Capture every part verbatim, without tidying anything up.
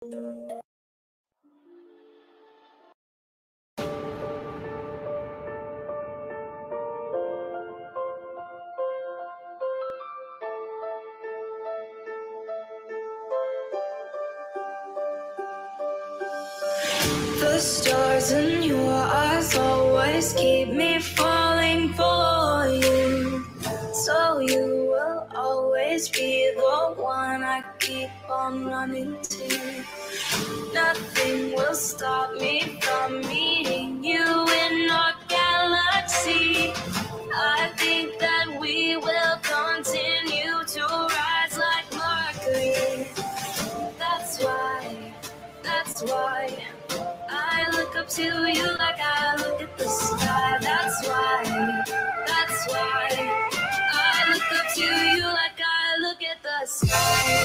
The stars in your eyes always keep me falling for you. So you will always be the one I keep on running to. Nothing will stop me from meeting you in our galaxy. I think that we will continue to rise like Mercury. That's why, that's why I look up to you like I look at the sky. That's why, that's why I look up to you like I look at the sky.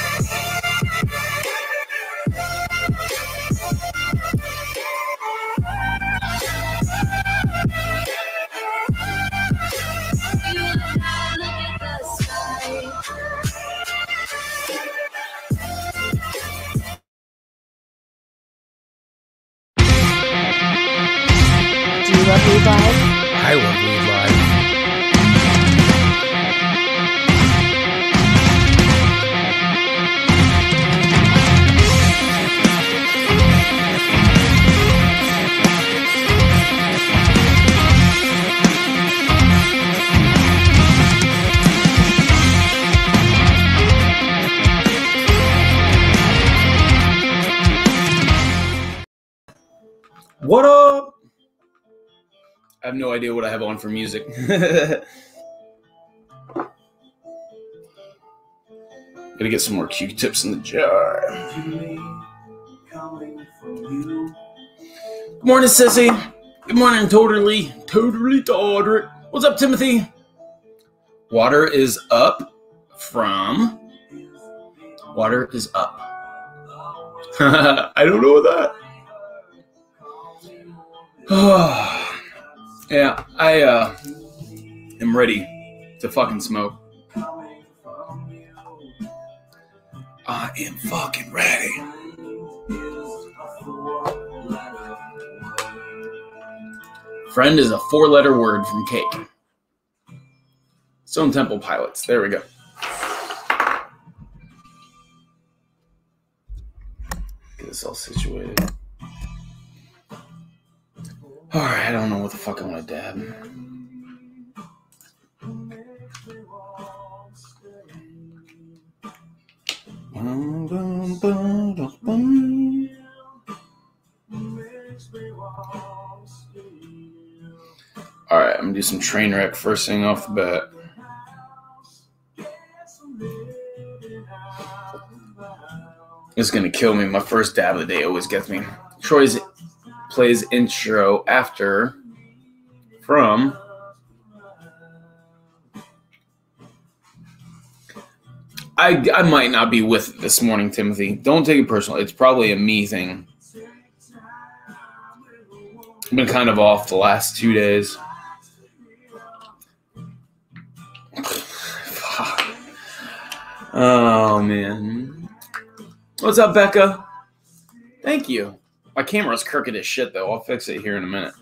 You like I look at the sky. Do you love Lead Live? I love Lead Live. What up? I have no idea what I have on for music. Gotta get some more Q-tips in the jar. Good morning, Sissy. Good morning, totally, totally Todrick. What's up, Timothy? Water is up from... Water is up. I don't know that. Yeah, I uh, am ready to fucking smoke. I am fucking ready. Friend is a four-letter word from cake. Stone Temple Pilots. There we go. Get this all situated. Alright, I don't know what the fuck I want to dab. Alright, I'm gonna do some train wreck first thing off the bat. It's gonna kill me. My first dab of the day always gets me. Troy's plays intro after from I, I might not be with it this morning, Timothy. Don't take it personal. It's probably a me thing. I've been kind of off the last two days. Oh, man. What's up, Becca? Thank you. My camera's crooked as shit, though. I'll fix it here in a minute.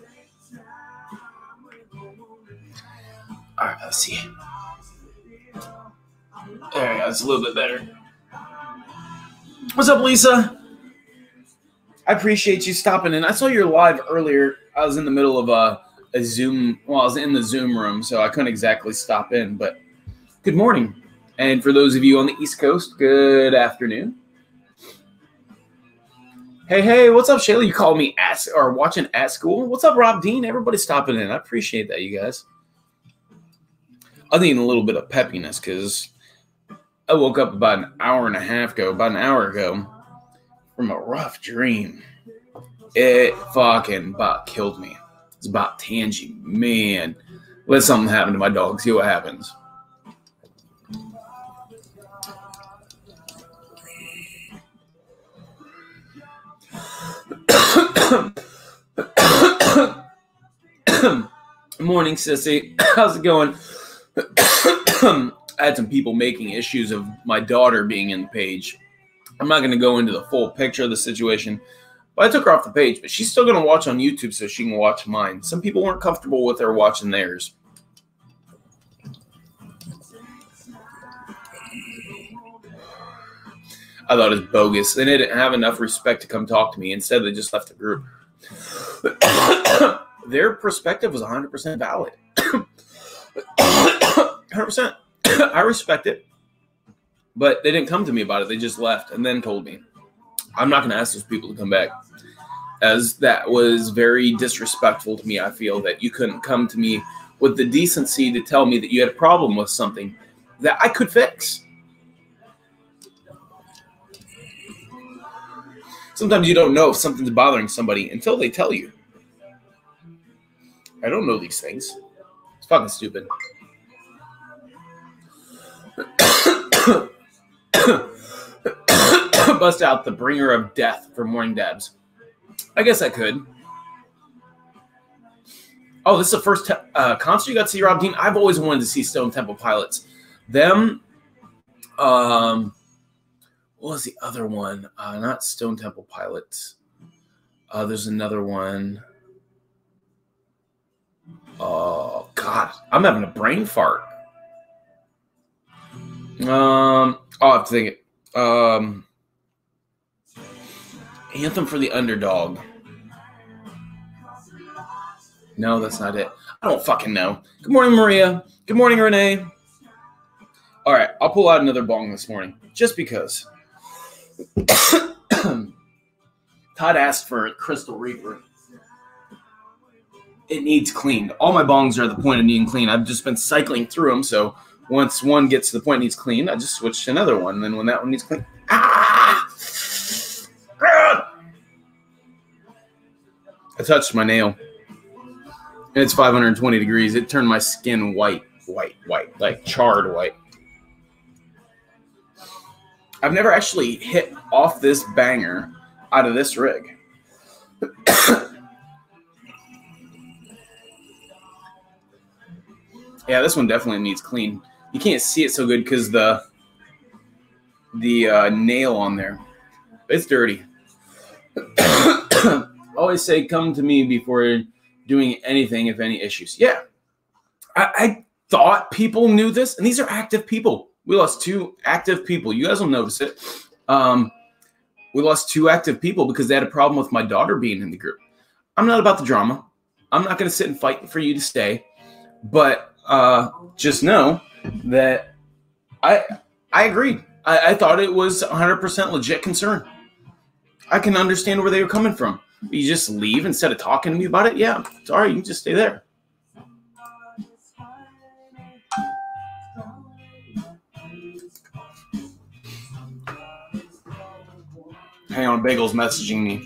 All right, let's see. There we go. It's a little bit better. What's up, Lisa? I appreciate you stopping in. I saw your live earlier. I was in the middle of a, a Zoom. Well, I was in the Zoom room, so I couldn't exactly stop in. But good morning. And for those of you on the East Coast, good afternoon. Hey, hey, what's up, Shayla? You called me at or watching at school? What's up, Rob Dean? Everybody stopping in. I appreciate that, you guys. I need a little bit of peppiness because I woke up about an hour and a half ago, about an hour ago, from a rough dream. It fucking about killed me. It's about Tangy. Man, let something happen to my dog. See what happens. Morning, sissy. How's it going? I had some people making issues of my daughter being in the page I'm not going to go into the full picture of the situation, but I took her off the page. But she's still going to watch on YouTube so she can watch mine. Some people weren't comfortable with her watching theirs. I thought it was bogus. They didn't have enough respect to come talk to me. Instead, they just left the group. Their perspective was one hundred percent valid. one hundred percent. I respect it. But they didn't come to me about it. They just left and then told me. I'm not going to ask those people to come back, as that was very disrespectful to me. I feel that you couldn't come to me with the decency to tell me that you had a problem with something that I could fix. Sometimes you don't know if something's bothering somebody until they tell you. I don't know these things. It's fucking stupid. Bust out the bringer of death for morning dabs. I guess I could. Oh, this is the first te- uh, concert you got to see, Rob Dean. I've always wanted to see Stone Temple Pilots. Them, um, what was the other one? Uh, not Stone Temple Pilots. Uh, there's another one. Oh, God. I'm having a brain fart. Um, I'll have to think it. Um, Anthem for the Underdog. No, that's not it. I don't fucking know. Good morning, Maria. Good morning, Renee. All right, I'll pull out another bong this morning, just because. Todd asked for a Crystal Reaper. It needs cleaned. All my bongs are at the point of needing clean. I've just been cycling through them, so once one gets to the point it needs cleaned, I just switch to another one. And then when that one needs clean, ah! I touched my nail. And it's five hundred twenty degrees. It turned my skin white, white, white, like charred white. I've never actually hit off this banger out of this rig. Yeah, this one definitely needs clean. You can't see it so good because the the uh, nail on there. It's dirty. Always say, come to me before doing anything, if any issues. Yeah. I, I thought people knew this, and these are active people. We lost two active people. You guys will notice it. Um, we lost two active people because they had a problem with my daughter being in the group. I'm not about the drama. I'm not going to sit and fight for you to stay. But uh, just know that I I agreed. I, I thought it was one hundred percent legit concern. I can understand where they were coming from. You just leave instead of talking to me about it? Yeah, it's all right. You can just stay there. Hang on, Bagel's messaging me.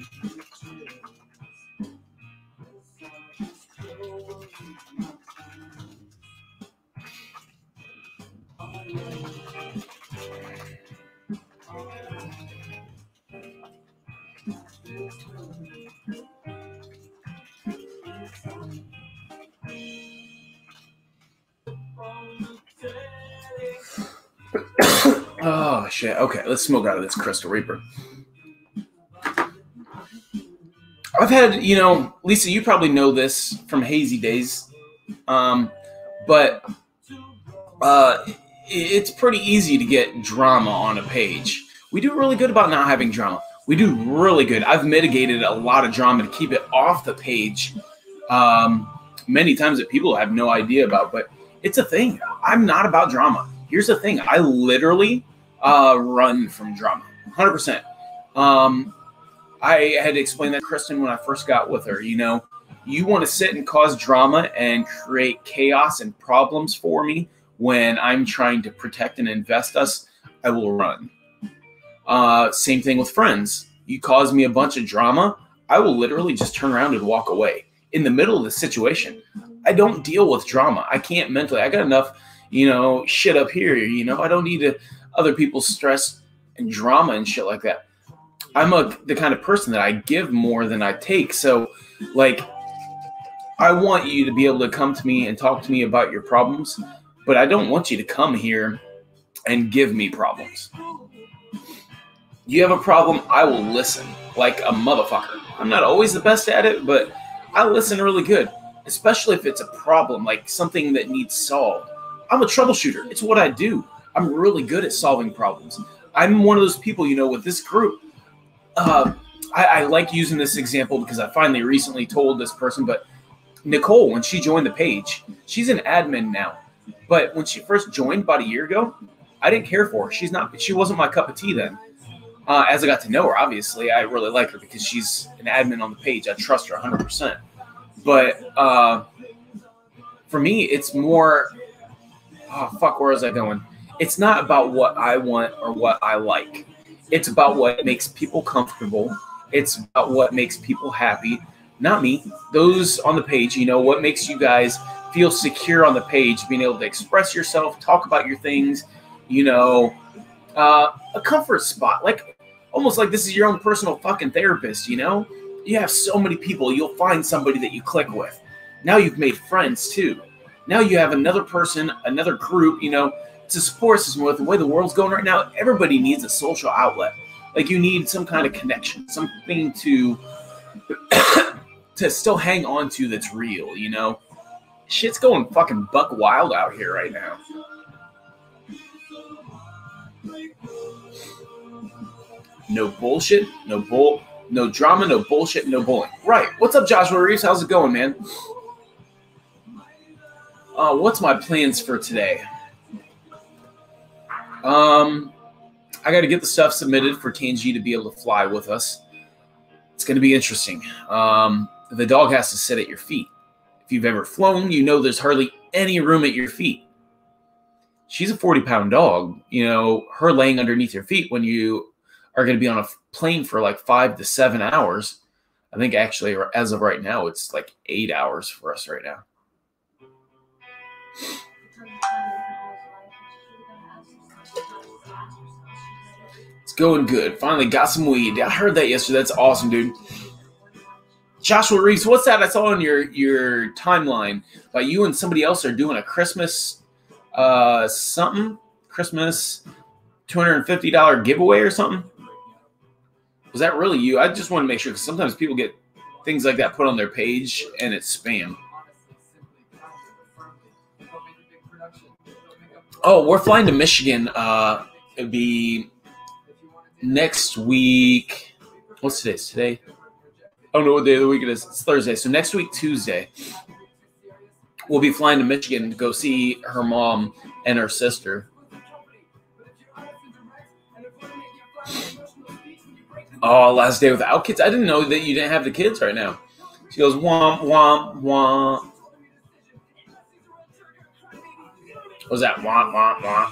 Oh, shit. Okay, let's smoke out of this Crystal Reaper. I've had, you know, Lisa, you probably know this from hazy days, um, but uh, it's pretty easy to get drama on a page. We do really good about not having drama. We do really good. I've mitigated a lot of drama to keep it off the page um, many times that people have no idea about, but it's a thing. I'm not about drama. Here's the thing. I literally uh, run from drama, one hundred percent. Um, I had to explain that to Kristen when I first got with her. You know, you want to sit and cause drama and create chaos and problems for me when I'm trying to protect and invest us, I will run. Uh, same thing with friends. You cause me a bunch of drama, I will literally just turn around and walk away. In the middle of the situation, I don't deal with drama. I can't mentally. I got enough, you know, shit up here. You know, I don't need to, other people's stress and drama and shit like that. I'm a, the kind of person that I give more than I take. So, like, I want you to be able to come to me and talk to me about your problems, but I don't want you to come here and give me problems. You have a problem, I will listen like a motherfucker. I'm not always the best at it, but I listen really good, especially if it's a problem, like something that needs solved. I'm a troubleshooter. It's what I do. I'm really good at solving problems. I'm one of those people, you know, with this group. Uh, I, I like using this example because I finally recently told this person, but Nicole, when she joined the page, she's an admin now. But when she first joined about a year ago, I didn't care for her. She's not. She wasn't my cup of tea then. Uh, as I got to know her, obviously, I really like her because she's an admin on the page. I trust her one hundred percent. But uh, for me, it's more, oh, fuck, where was I going? It's not about what I want or what I like. It's about what makes people comfortable. It's about what makes people happy. Not me. Those on the page, you know, what makes you guys feel secure on the page, being able to express yourself, talk about your things, you know, uh, a comfort spot. Like, almost like this is your own personal fucking therapist, you know? You have so many people. You'll find somebody that you click with. Now you've made friends, too. Now you have another person, another group, you know, it's a support system. With the way the world's going right now, everybody needs a social outlet. Like, you need some kind of connection, something to to still hang on to that's real, you know? Shit's going fucking buck wild out here right now. No bullshit, no bull, no drama, no bullshit, no bullying. Right. What's up, Joshua Reeves? How's it going, man? Uh, what's my plans for today? Um, I got to get the stuff submitted for Tangi to be able to fly with us. It's going to be interesting. Um, the dog has to sit at your feet. If you've ever flown, you know there's hardly any room at your feet. She's a forty pound dog. You know, her laying underneath your feet when you are going to be on a plane for like five to seven hours. I think actually, as of right now, it's like eight hours for us right now. It's going good. Finally got some weed. I heard that yesterday. That's awesome, dude. Joshua Reeves, what's that I saw on your, your timeline? Like you and somebody else are doing a Christmas uh, something? Christmas two hundred fifty dollars giveaway or something? Was that really you? I just want to make sure, because sometimes people get things like that put on their page and it's spam. Oh, we're flying to Michigan. Uh, it'd be next week. What's today? Today? I don't know what day of the week it is. It's Thursday. So next week, Tuesday, we'll be flying to Michigan to go see her mom and her sister. Oh, last day without kids. I didn't know that you didn't have the kids right now. She goes, womp, womp, womp. What was that? Womp, womp, womp.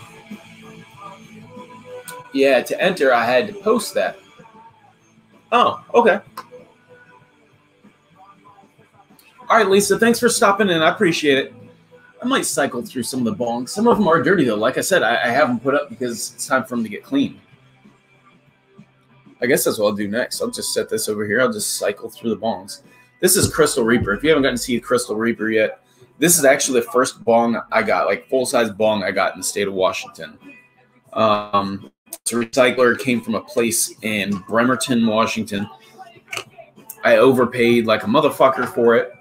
Yeah, to enter, I had to post that. Oh, okay. All right, Lisa, thanks for stopping in. I appreciate it. I might cycle through some of the bongs. Some of them are dirty, though. Like I said, I, I have them put up because it's time for them to get clean. I guess that's what I'll do next. I'll just set this over here. I'll just cycle through the bongs. This is Crystal Reaper. If you haven't gotten to see Crystal Reaper yet, this is actually the first bong I got, like full-size bong I got in the state of Washington. Um, it's a recycler. It came from a place in Bremerton, Washington. I overpaid like a motherfucker for it.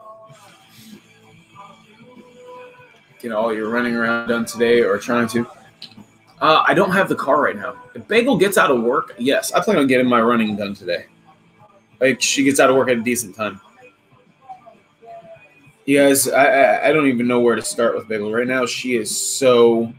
Get all your running around done today or trying to. Uh, I don't have the car right now. If Bagel gets out of work, yes, I plan on getting my running done today. Like, she gets out of work at a decent time. You guys, I, I, I don't even know where to start with Bagel. Right now, she is so,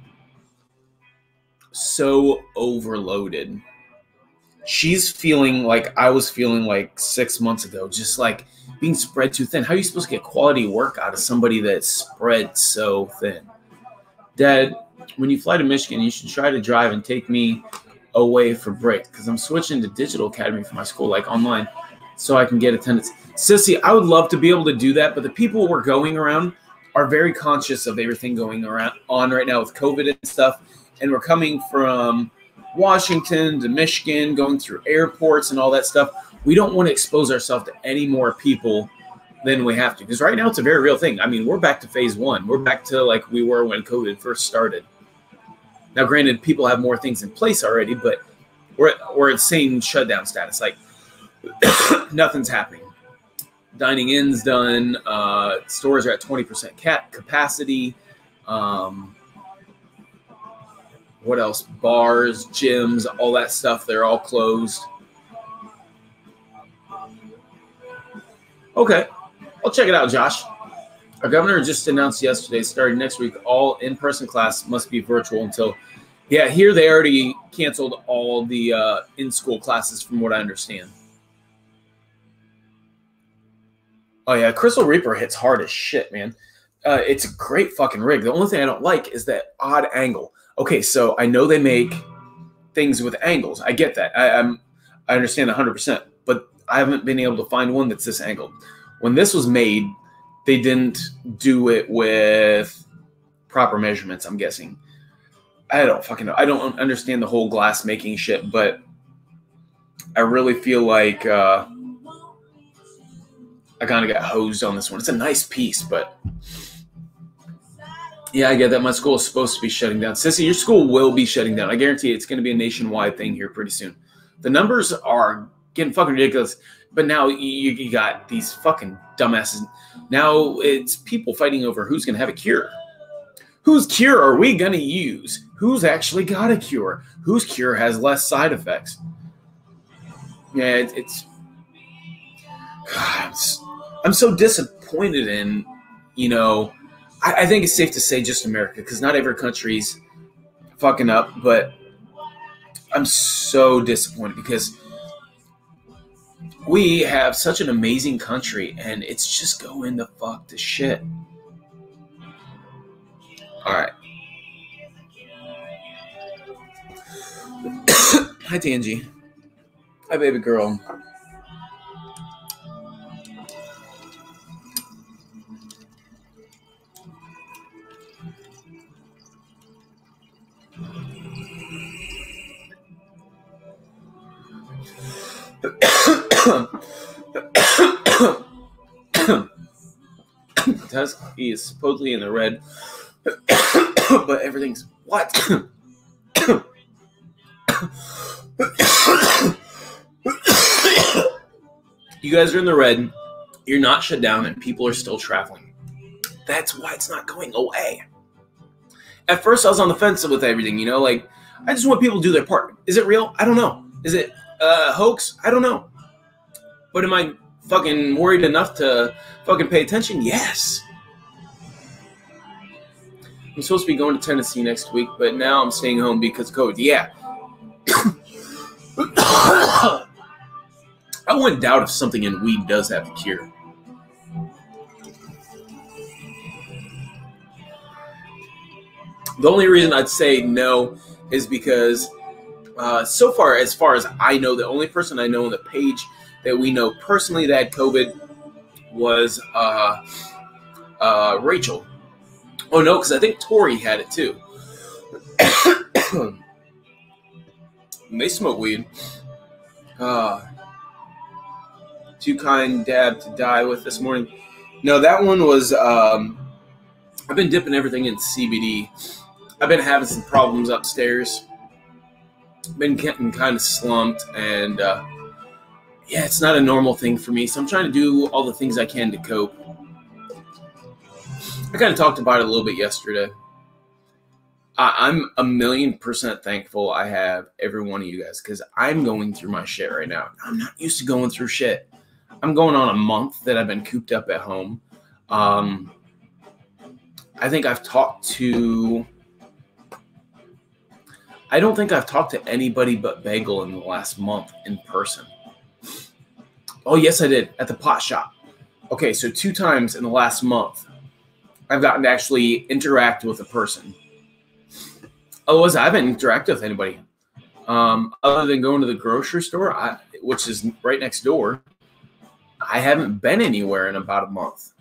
so overloaded. She's feeling like I was feeling like six months ago, just like being spread too thin. How are you supposed to get quality work out of somebody that's spread so thin? Dad, when you fly to Michigan, you should try to drive and take me away for break, because I'm switching to Digital Academy for my school, like online, so I can get attendance. Sissy, I would love to be able to do that, but the people we're going around are very conscious of everything going around on right now with COVID and stuff, and we're coming from Washington to Michigan, going through airports and all that stuff. We don't want to expose ourselves to any more people than we have to, because right now it's a very real thing. I mean, we're back to phase one. We're back to like we were when COVID first started. Now, granted, people have more things in place already, but we're we're at same shutdown status. Like nothing's happening. Dining in's done. Uh, stores are at twenty percent cap capacity. Um, what else? Bars, gyms, all that stuff. They're all closed. Okay, I'll check it out, Josh. Our governor just announced yesterday, starting next week, all in-person class must be virtual until, yeah, here they already canceled all the uh, in-school classes from what I understand. Oh, yeah, Crystal Reaper hits hard as shit, man. Uh, it's a great fucking rig. The only thing I don't like is that odd angle. Okay, so I know they make things with angles. I get that. I, I'm, I understand one hundred percent, but I haven't been able to find one that's this angle. When this was made, they didn't do it with proper measurements, I'm guessing. I don't fucking know. I don't understand the whole glass making shit, but I really feel like uh, I kind of got hosed on this one. It's a nice piece, but yeah, I get that. My school is supposed to be shutting down. Sissy, your school will be shutting down. I guarantee it's going to be a nationwide thing here pretty soon. The numbers are getting fucking ridiculous, but now you, you got these fucking dumbasses. Now it's people fighting over who's going to have a cure. Whose cure are we going to use? Who's actually got a cure? Whose cure has less side effects? Yeah, it, it's, God, it's... I'm so disappointed in, you know, I, I think it's safe to say just America, because not every country's fucking up, but I'm so disappointed because we have such an amazing country, and it's just going the fuck to shit. All right. Hi, Tangy. Hi, baby girl. He is supposedly in the red, but everything's what? You guys are in the red. You're not shut down, and people are still traveling. That's why it's not going away. At first, I was on the fence with everything. You know, like I just want people to do their part. Is it real? I don't know. Is it a hoax? I don't know. But am I fucking worried enough to fucking pay attention? Yes. I'm supposed to be going to Tennessee next week, but now I'm staying home because of COVID. Yeah. I wouldn't doubt if something in weed does have the cure. The only reason I'd say no is because uh, so far, as far as I know, the only person I know on the page that we know personally that had COVID was uh, uh, Rachel. Oh, no, because I think Tori had it, too. They smoke weed. Uh, too kind dab to die with this morning. No, that one was... Um, I've been dipping everything in C B D. I've been having some problems upstairs. Been getting kind of slumped, and uh, yeah, it's not a normal thing for me. So I'm trying to do all the things I can to cope. I kind of talked about it a little bit yesterday. I, I'm a million percent thankful I have every one of you guys, because I'm going through my shit right now. I'm not used to going through shit. I'm going on a month that I've been cooped up at home. Um, I think I've talked to... I don't think I've talked to anybody but Bagel in the last month in person. Oh, yes, I did. At the pot shop. Okay, so two times in the last month, I've gotten to actually interact with a person. Otherwise, I haven't interacted with anybody. Um, other than going to the grocery store, I, which is right next door, I haven't been anywhere in about a month.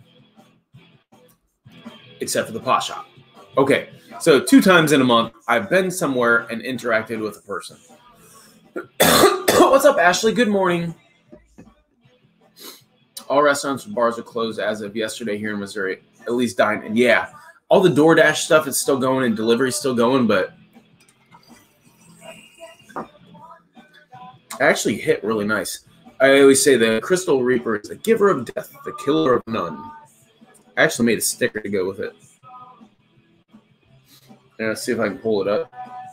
Except for the pot shop. Okay, so two times in a month, I've been somewhere and interacted with a person. What's up, Ashley? Good morning. All restaurants and bars are closed as of yesterday here in Missouri. At least dine-in. Yeah, all the DoorDash stuff is still going and delivery is still going, but actually hit really nice. I always say the Crystal Reaper is the giver of death, the killer of none. I actually made a sticker to go with it. Yeah, let's see if I can pull it up.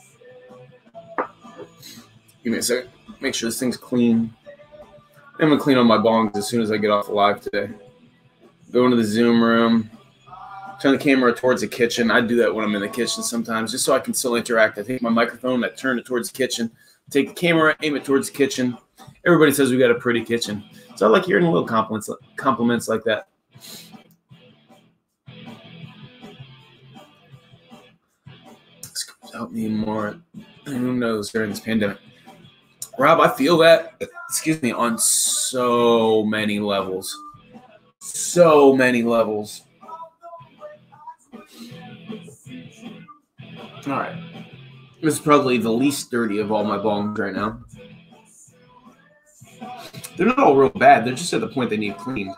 Give me a second. Make sure this thing's clean. I'm going to clean on my bongs as soon as I get off the live today. Go into the Zoom room. Turn the camera towards the kitchen. I do that when I'm in the kitchen sometimes, just so I can still interact. I take my microphone, I turn it towards the kitchen. Take the camera, aim it towards the kitchen. Everybody says we got a pretty kitchen. So I like hearing little compliments, compliments like that. Help me more. Who knows during this pandemic? Rob, I feel that, excuse me, on so many levels. So many levels. All right. This is probably the least dirty of all my bongs right now. They're not all real bad. They're just at the point they need cleaned.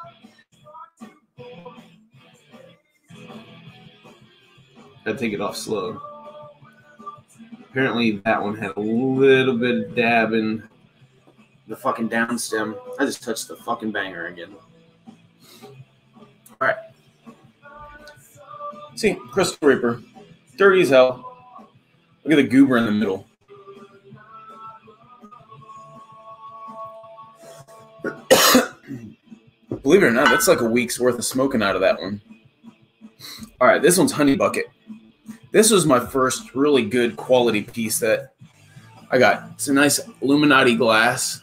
Gotta take it off slow. Apparently that one had a little bit of dab in the fucking down stem. I just touched the fucking banger again. All right. See, Crystal Reaper. Dirty as hell. Look at the goober in the middle. Believe it or not, that's like a week's worth of smoking out of that one. All right, this one's Honey Bucket. This was my first really good quality piece that I got. It's a nice Illuminati glass.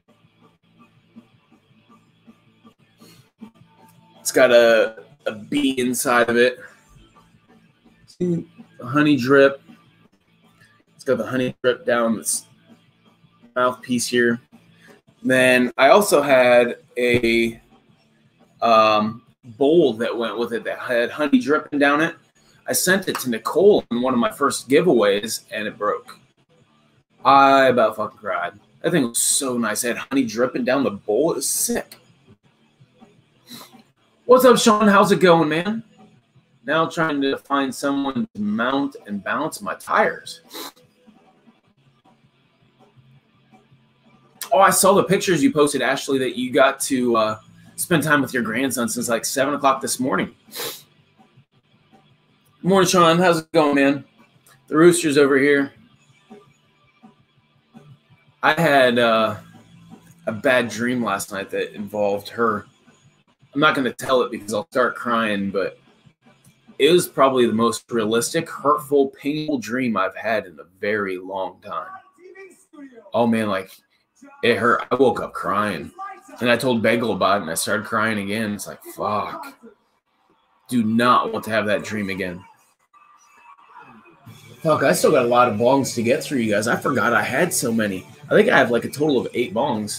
It's got a, a bee inside of it. See the honey drip. It's got the honey drip down this mouthpiece here. Then I also had a um, bowl that went with it that had honey dripping down it. I sent it to Nicole in one of my first giveaways, and it broke. I about fucking cried. That thing was so nice. It had honey dripping down the bowl. It was sick. What's up, Sean? How's it going, man? Now trying to find someone to mount and balance my tires. Oh, I saw the pictures you posted, Ashley, that you got to uh, spend time with your grandson since like seven o'clock this morning. Good morning, Sean. How's it going, man? The rooster's over here. I had uh, a bad dream last night that involved her. I'm not going to tell it because I'll start crying, but it was probably the most realistic, hurtful, painful dream I've had in a very long time. Oh, man, like, it hurt. I woke up crying, and I told Bagel about it, and I started crying again. It's like, fuck. Do not want to have that dream again. Fuck, I still got a lot of bongs to get through, you guys. I forgot I had so many. I think I have like a total of eight bongs.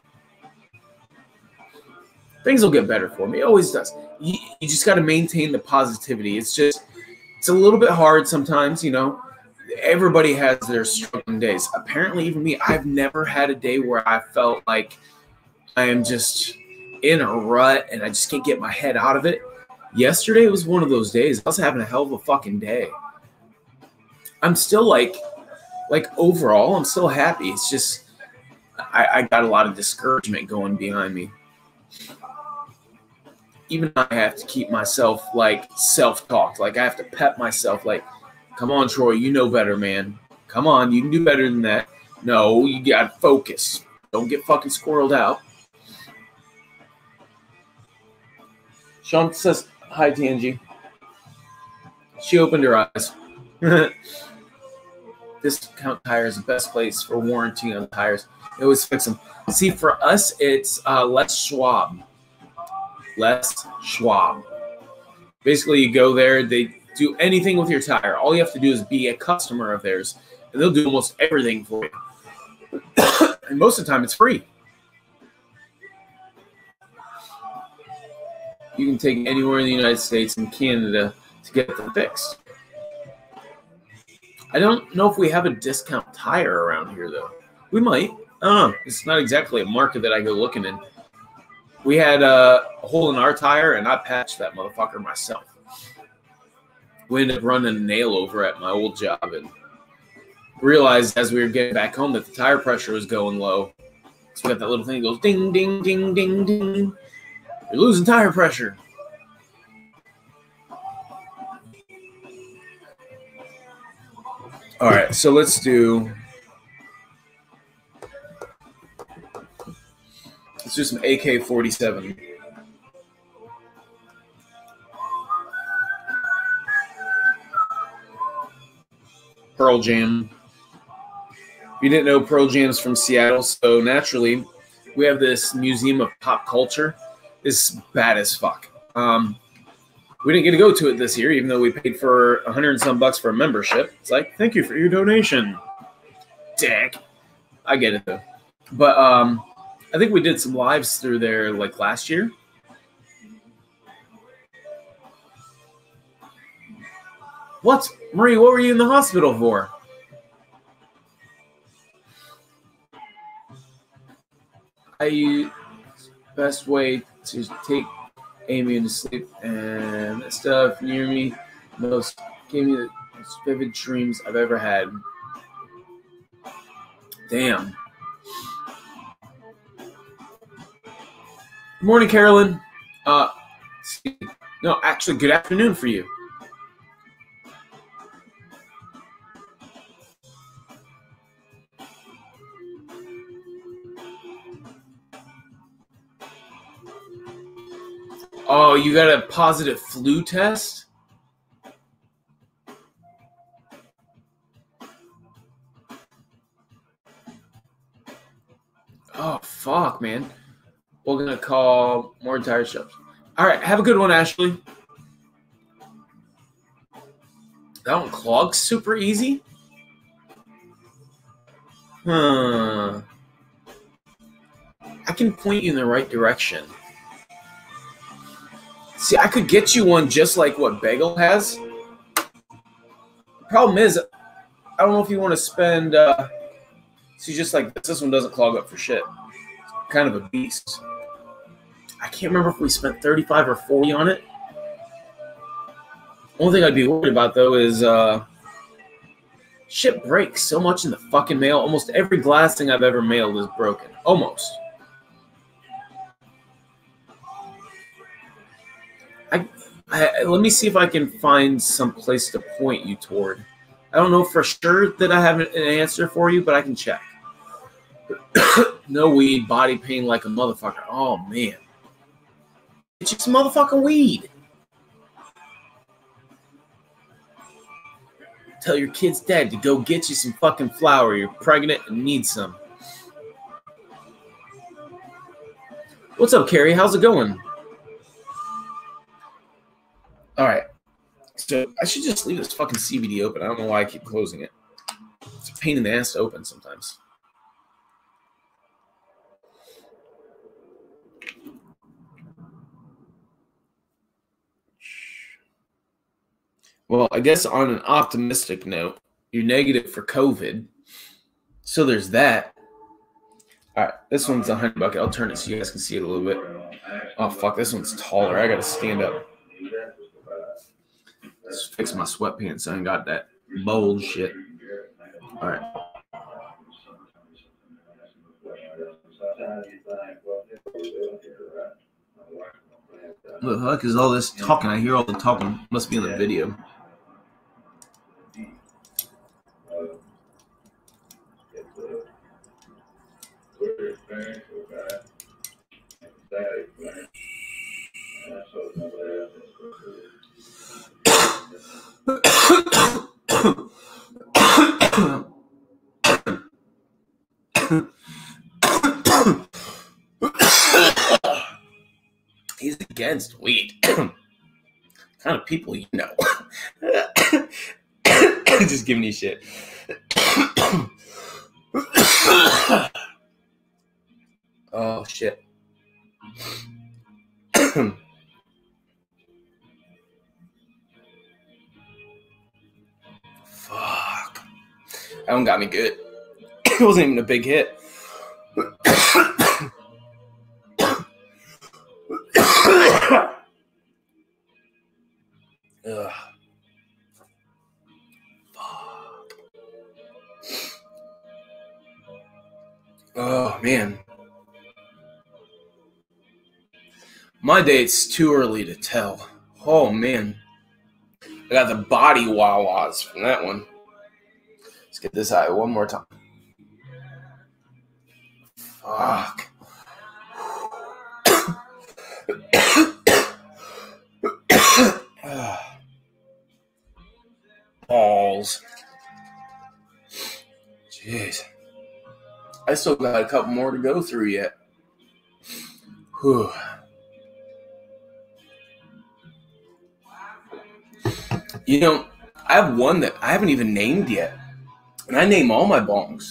Things will get better for me. It always does. You, you just got to maintain the positivity. It's just, it's a little bit hard sometimes, you know. Everybody has their struggling days. Apparently, even me, I've never had a day where I felt like I am just in a rut and I just can't get my head out of it. Yesterday was one of those days. I was having a hell of a fucking day. I'm still like, like overall, I'm still happy. It's just, I, I got a lot of discouragement going behind me. Even I have to keep myself like self-talked. Like I have to pep myself like, come on, Troy, you know better, man. Come on, you can do better than that. No, you got to focus. Don't get fucking squirreled out. Sean says, hi, Tangy. She opened her eyes. Discount Tire is the best place for warranty on the tires. They always fix them. See, for us, it's uh, Les Schwab. Les Schwab. Basically, you go there. They do anything with your tire. All you have to do is be a customer of theirs, and they'll do almost everything for you. And most of the time, it's free. You can take anywhere in the United States and Canada to get them fixed. I don't know if we have a discount tire around here, though. We might. I don't know. It's not exactly a market that I go looking in. We had uh, a hole in our tire, and I patched that motherfucker myself. We ended up running a nail over at my old job, and realized as we were getting back home that the tire pressure was going low. So we got that little thing that goes ding, ding, ding, ding, ding. You're losing tire pressure. All right, so let's do let's do some A K forty-seven. Pearl Jam. If you didn't know, Pearl Jam's from Seattle, so naturally we have this museum of pop culture. It's bad as fuck. Um, we didn't get to go to it this year, even though we paid for a hundred and some bucks for a membership. It's like, thank you for your donation, dick. I get it though, but um, I think we did some lives through there like last year. What, Marie? What were you in the hospital for? I best way to take Amy into sleep and that stuff near me most gave me the most vivid dreams I've ever had. Damn. Good morning, Carolyn. Uh, no, actually, good afternoon for you. Oh, you got a positive flu test? Oh, fuck, man. We're going to call more tire shops. All right, have a good one, Ashley. That one clogs super easy? Huh. I can point you in the right direction. See, I could get you one just like what Bagel has. The problem is, I don't know if you want to spend... Uh, see, just like this, this one doesn't clog up for shit. It's kind of a beast. I can't remember if we spent thirty-five or forty on it. Only thing I'd be worried about, though, is uh, shit breaks so much in the fucking mail. Almost every glass thing I've ever mailed is broken. Almost. I, I let me see if I can find some place to point you toward. I don't know for sure that I have an answer for you, but I can check. No weed, body pain like a motherfucker. Oh, man. Get you some motherfucking weed. Tell your kid's dad to go get you some fucking flour. You're pregnant and need some. What's up, Carrie? How's it going? All right. So I should just leave this fucking C B D open. I don't know why I keep closing it. It's a pain in the ass to open sometimes. Well, I guess on an optimistic note, you're negative for COVID. So there's that. All right, this one's a honey bucket. I'll turn it so you guys can see it a little bit. Oh, fuck, this one's taller. I got to stand up. Let's fix my sweatpants so I ain't got that bold shit. All right. What the fuck is all this talking? I hear all the talking. Must be in the video. He's against weed. Kind of people you know. Just giving you shit. Oh, shit. Fuck. That one got me good. It wasn't even a big hit. Ugh. Fuck. Oh, man. My date's too early to tell. Oh, man. I got the body wah-wahs from that one. Let's get this eye one more time. Fuck. Balls. Jeez. I still got a couple more to go through yet. Whew. You know, I have one that I haven't even named yet. And I name all my bongs.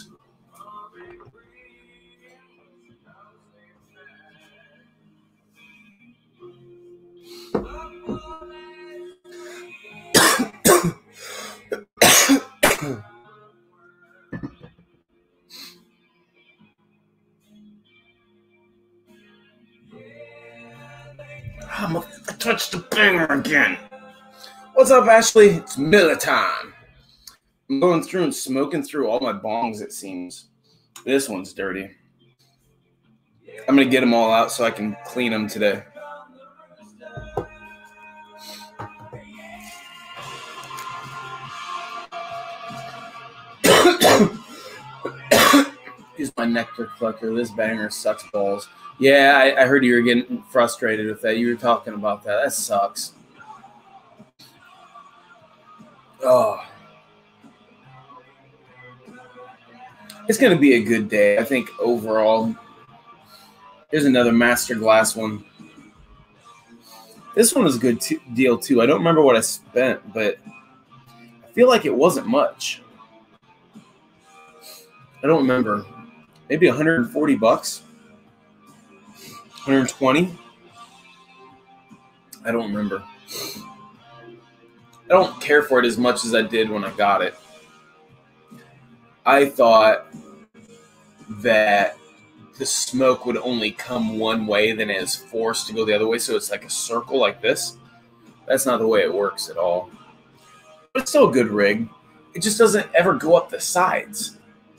I'm a, I touched the banger again. What's up, Ashley? It's Miller time. I'm going through and smoking through all my bongs, it seems. This one's dirty. I'm going to get them all out so I can clean them today. Here's my nectar collector. This banger sucks balls. Yeah, I, I heard you were getting frustrated with that. You were talking about that. That sucks. Oh. It's going to be a good day, I think, overall. Here's another Master Glass one. This one was a good t- deal, too. I don't remember what I spent, but I feel like it wasn't much. I don't remember. Maybe one hundred forty bucks? one hundred twenty? I don't remember. I don't care for it as much as I did when I got it. I thought that the smoke would only come one way, then it is forced to go the other way, so it's like a circle like this. That's not the way it works at all. But it's still a good rig. It just doesn't ever go up the sides.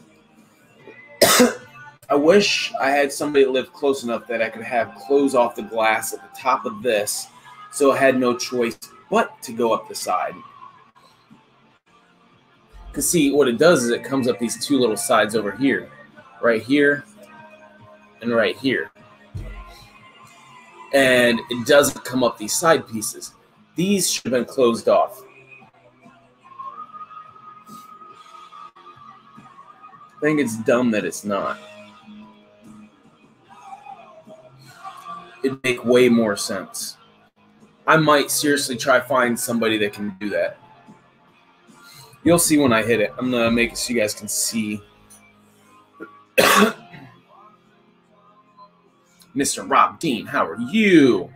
I wish I had somebody that lived close enough that I could have close off the glass at the top of this so I had no choice but to go up the side. Because see, what it does is it comes up these two little sides over here. Right here and right here. And it doesn't come up these side pieces. These should have been closed off. I think it's dumb that it's not. It'd make way more sense. I might seriously try find somebody that can do that. You'll see when I hit it. I'm going to make it so you guys can see. Mister Rob Dean, how are you?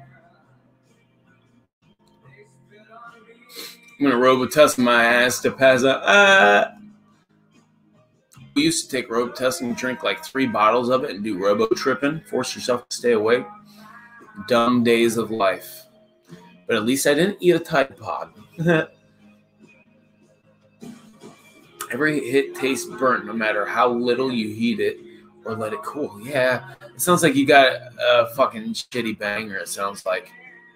I'm going to robo-test my ass to pass out. Ah. We used to take robo-test and drink like three bottles of it and do robo-tripping. Force yourself to stay awake. Dumb days of life. But at least I didn't eat a Tide Pod. Every hit tastes burnt no matter how little you heat it or let it cool. Yeah, it sounds like you got a fucking shitty banger, it sounds like.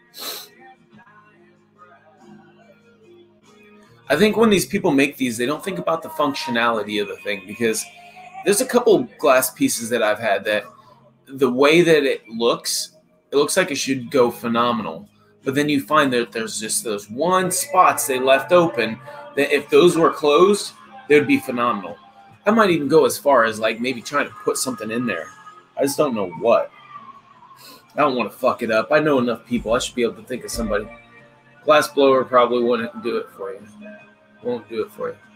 I think when these people make these, they don't think about the functionality of the thing, because there's a couple glass pieces that I've had that the way that it looks, it looks like it should go phenomenal. But then you find that there's just those one spots they left open that if those were closed, they would be phenomenal. I might even go as far as like maybe trying to put something in there. I just don't know what. I don't want to fuck it up. I know enough people. I should be able to think of somebody. Glass blower probably wouldn't do it for you. Won't do it for you.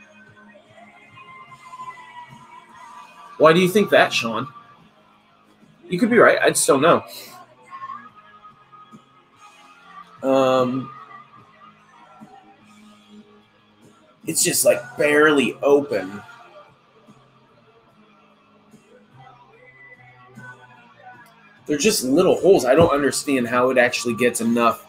Why do you think that, Sean? You could be right. I just don't know. Um, it's just like barely open. They're just little holes. I don't understand how it actually gets enough.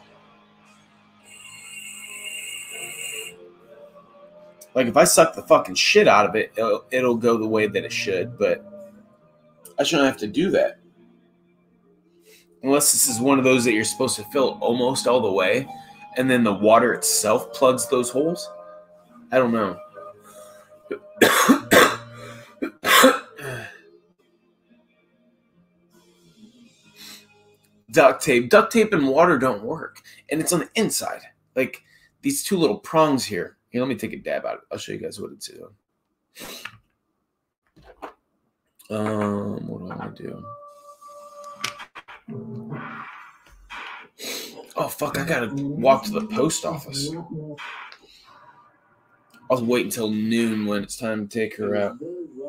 Like if I suck the fucking shit out of it, it'll, it'll go the way that it should, but I shouldn't have to do that. Unless this is one of those that you're supposed to fill almost all the way, and then the water itself plugs those holes. I don't know. Duct tape. Duct tape and water don't work. And it's on the inside. Like these two little prongs here. Here, let me take a dab out of it. I'll show you guys what it's doing. Um, what do I want to do? Oh, fuck, I gotta walk to the post office. I'll wait until noon when it's time to take her out.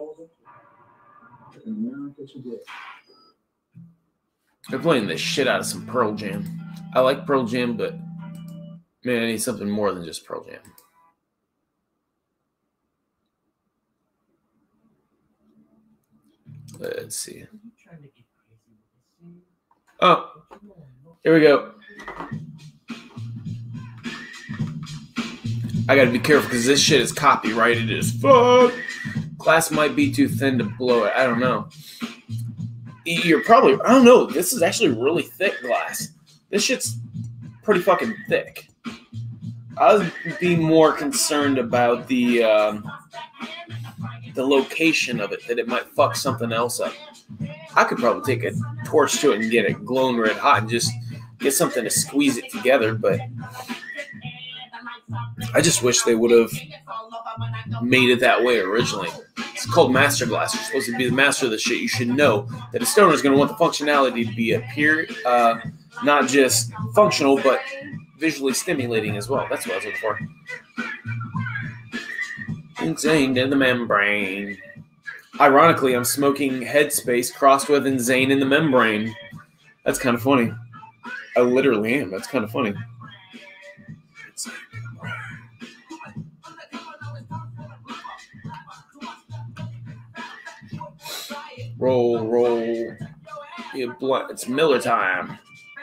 They're playing the shit out of some Pearl Jam. I like Pearl Jam, but man, I need something more than just Pearl Jam. Let's see. Oh, here we go. I gotta be careful because this shit is copyrighted as fuck. Glass might be too thin to blow it. I don't know. You're probably, I don't know. This is actually really thick glass. This shit's pretty fucking thick. I would be more concerned about the um, the location of it, that it might fuck something else up. I could probably take a torch to it and get it glowing red hot and just get something to squeeze it together, but I just wish they would have made it that way originally. It's called master glass. You're supposed to be the master of the shit. You should know that a stoner is going to want the functionality to be a pure, uh, not just functional, but visually stimulating as well. That's what I was looking for. Insane in the membrane. Ironically, I'm smoking Headspace crossed with Insane in the membrane. That's kind of funny. I literally am. That's kind of funny. Roll, roll. It's Miller time.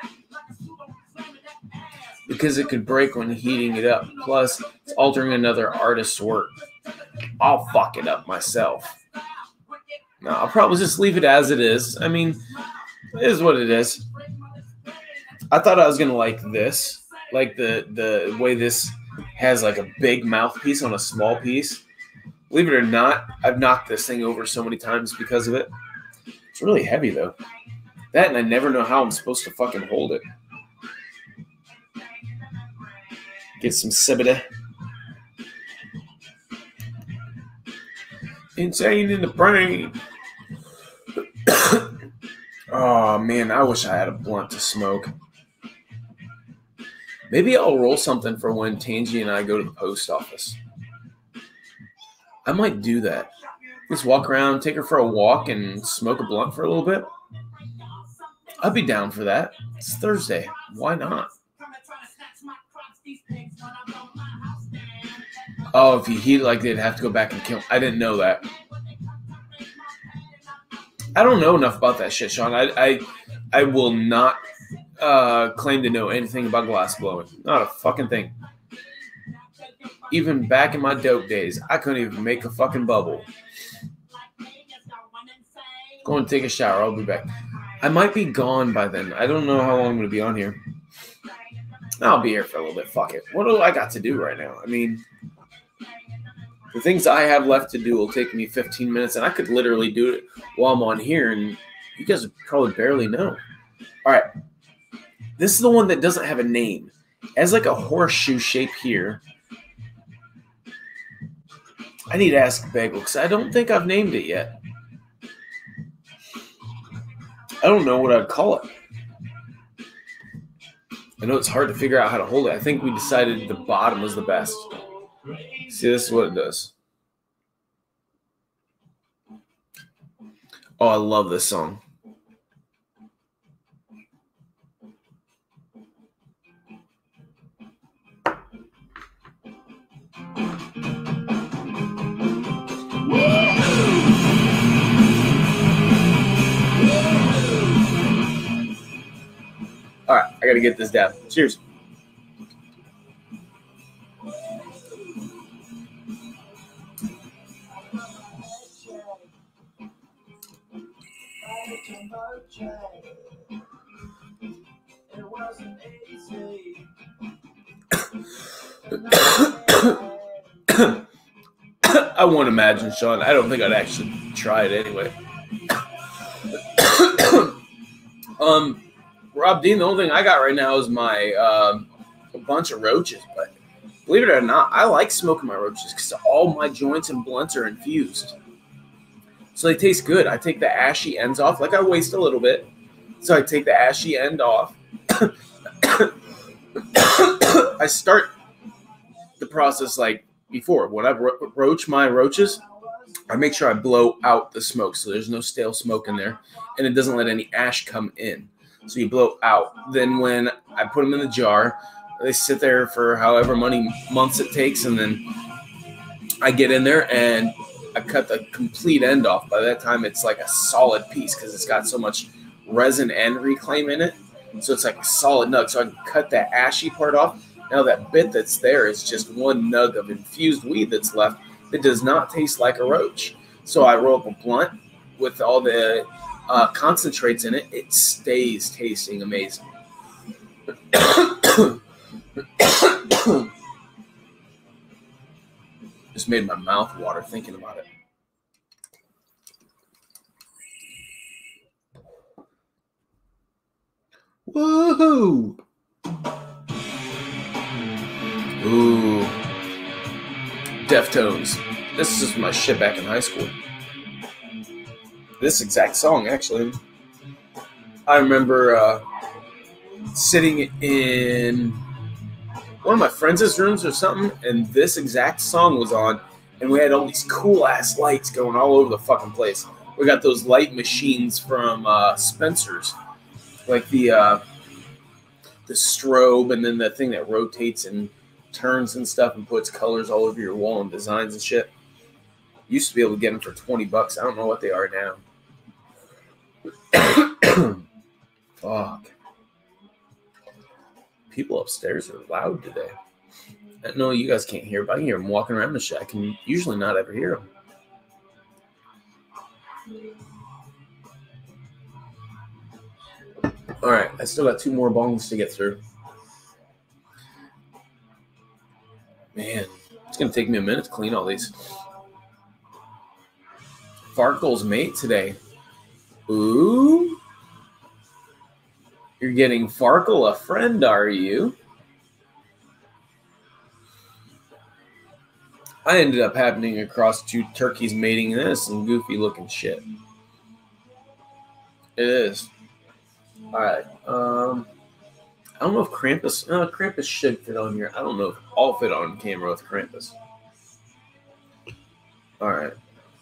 Because it could break when heating it up. Plus, it's altering another artist's work. I'll fuck it up myself. No, I'll probably just leave it as it is. I mean, it is what it is. I thought I was going to like this. Like the, the way this has like a big mouthpiece on a small piece. Believe it or not, I've knocked this thing over so many times because of it. It's really heavy, though. That, and I never know how I'm supposed to fucking hold it. Get some Cibita. Insane in the brain. Oh, man, I wish I had a blunt to smoke. Maybe I'll roll something for when Tangy and I go to the post office. I might do that. Just walk around, take her for a walk, and smoke a blunt for a little bit. I'd be down for that. It's Thursday. Why not? Oh, if you heat like they'd have to go back and kill. I didn't know that. I don't know enough about that shit, Sean. I I, I will not uh, claim to know anything about glass blowing. Not a fucking thing. Even back in my dope days, I couldn't even make a fucking bubble. Go and take a shower. I'll be back. I might be gone by then. I don't know how long I'm going to be on here. I'll be here for a little bit. Fuck it. What do I got to do right now? I mean, the things I have left to do will take me fifteen minutes, and I could literally do it while I'm on here, and you guys would probably barely know. All right. This is the one that doesn't have a name. It has like a horseshoe shape here. I need to ask Bagel because I don't think I've named it yet. I don't know what I'd call it. I know it's hard to figure out how to hold it. I think we decided the bottom was the best. See, this is what it does. Oh, I love this song. All right, I got to get this down. Cheers. I won't imagine, Sean. I don't think I'd actually try it anyway. um, Rob Dean, the only thing I got right now is my um, a bunch of roaches. But believe it or not, I like smoking my roaches because all my joints and blunts are infused. So they taste good. I take the ashy ends off. Like I waste a little bit. So I take the ashy end off. I start the process like before. When I ro- roach my roaches, I make sure I blow out the smoke so there's no stale smoke in there. And it doesn't let any ash come in. So you blow out. Then when I put them in the jar, they sit there for however many months it takes. And then I get in there and I cut the complete end off. By that time, it's like a solid piece because it's got so much resin and reclaim in it. So it's like a solid nug. So I can cut that ashy part off. Now that bit that's there is just one nug of infused weed that's left. It does not taste like a roach. So I roll up a blunt with all the uh, concentrates in it. It stays tasting amazing. Just made my mouth water thinking about it. Woohoo! Ooh. Deftones. This is my shit back in high school. This exact song, actually. I remember uh, sitting in one of my friends' rooms or something, and this exact song was on, and we had all these cool-ass lights going all over the fucking place. We got those light machines from uh, Spencer's, like the uh, the strobe, and then the thing that rotates and turns and stuff and puts colors all over your wall and designs and shit. Used to be able to get them for twenty bucks. I don't know what they are now. Fuck. People upstairs are loud today. I know you guys can't hear, but I can hear them walking around the shit. I can usually not ever hear them. All right, I still got two more bongs to get through. Man, it's going to take me a minute to clean all these. Farkle's mate today. Ooh. You're getting Farkle a friend, are you? I ended up happening across two turkeys mating. And this some goofy looking shit. It is. All right. Um, I don't know if Krampus. Uh, Krampus should fit on here. I don't know if I'll fit on camera with Krampus. All right.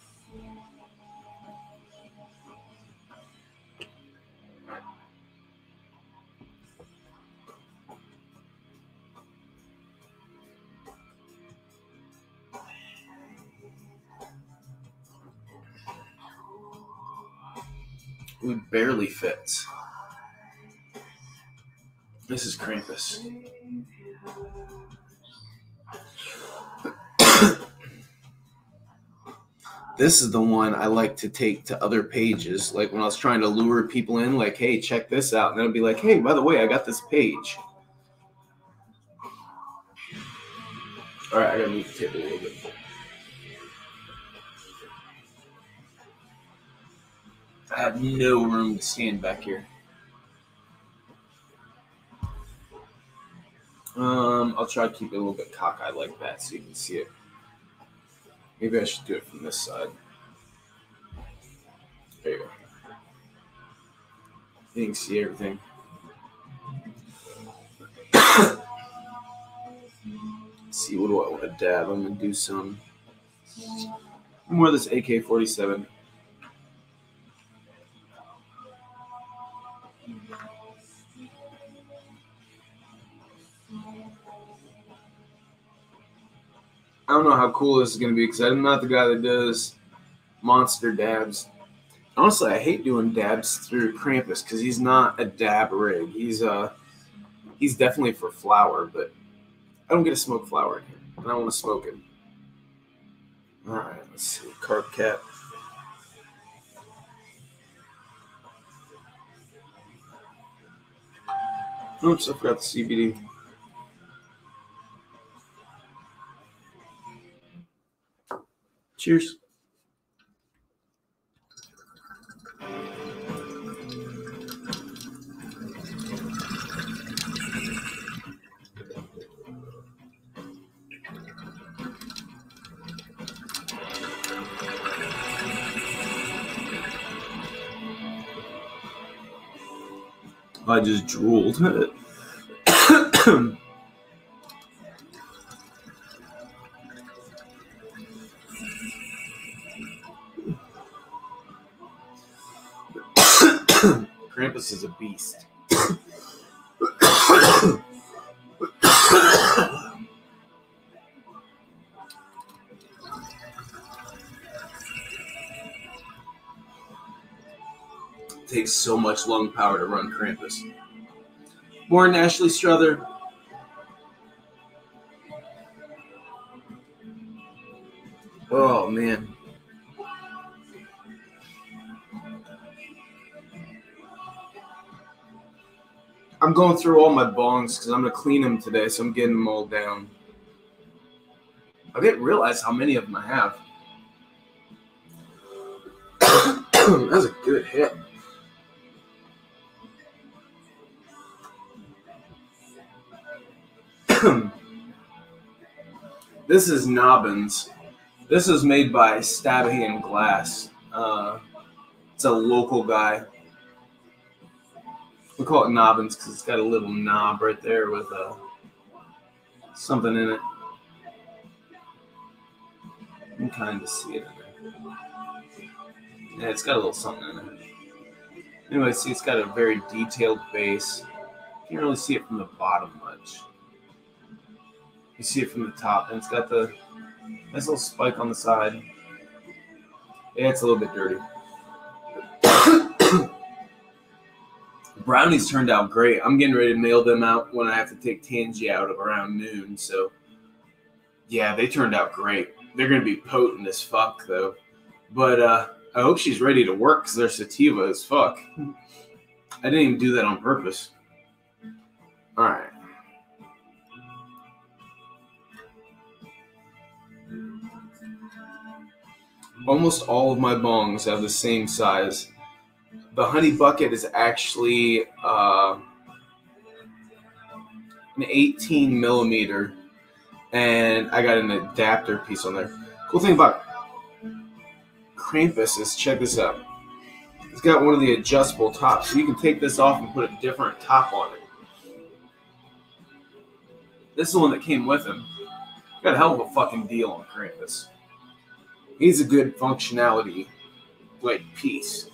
It barely fits. This is Krampus. This is the one I like to take to other pages. Like when I was trying to lure people in, like, hey, check this out. And then I'd be like, hey, by the way, I got this page. All right, I gotta move the table a little bit. I have no room to stand back here. Um, I'll try to keep it a little bit cockeyed like that so you can see it. Maybe I should do it from this side. There you go. You can see everything. Let's see, what do I want to dab? I'm going to do some more of this A K forty-seven. I don't know how cool this is going to be because I'm not the guy that does monster dabs. Honestly, I hate doing dabs through Krampus because he's not a dab rig. He's uh, he's definitely for flower, but I don't get to smoke flower in here. And I want to smoke it. All right, let's see. Carp cap. Oops, I forgot the C B D. Cheers. I just drooled. Krampus is a beast. It takes so much lung power to run Krampus. Born Ashley Struther. Oh, man. I'm going through all my bongs because I'm going to clean them today, so I'm getting them all down. I didn't realize how many of them I have. That's a good hit. This is Nobbins. This is made by Stabby and Glass. Uh, it's a local guy. We call it Nobbins because it's got a little knob right there with uh, something in it. You can kind of see it in there. Yeah, it's got a little something in there. Anyway, see, it's got a very detailed base. You can't really see it from the bottom much. You see it from the top, and it's got the nice little spike on the side. Yeah, it's a little bit dirty. Brownies turned out great. I'm getting ready to mail them out when I have to take Tangy out of around noon. So, yeah, they turned out great. They're going to be potent as fuck, though. But uh, I hope she's ready to work because they're sativa as fuck. I didn't even do that on purpose. All right. Almost all of my bongs have the same size. The honey bucket is actually uh, an eighteen millimeter, and I got an adapter piece on there. Cool thing about Krampus is, check this out. It's got one of the adjustable tops, so you can take this off and put a different top on it. This is the one that came with him. Got a hell of a fucking deal on Krampus. He's a good functionality, like, piece.